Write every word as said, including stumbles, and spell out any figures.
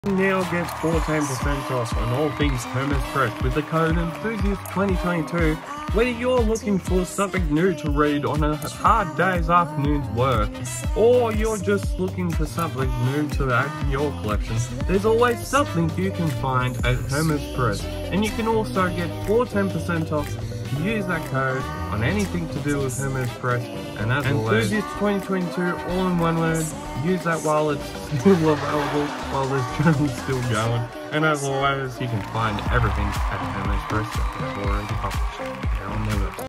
Now get fourteen percent off on all things Hermes Press with the code Enthusiast twenty twenty-two. Whether you're looking for something new to read on a hard day's afternoon's work, or you're just looking for something new to add to your collection, there's always something you can find at Hermes Press. And you can also get fourteen percent off. Use that code on anything to do with Hermes Press, and as always, Enthusiast twenty twenty-two, all in one word. Use that while it's still available, while this journey's still going. And as always, you can find everything at Hermes Press that is already published. Here on the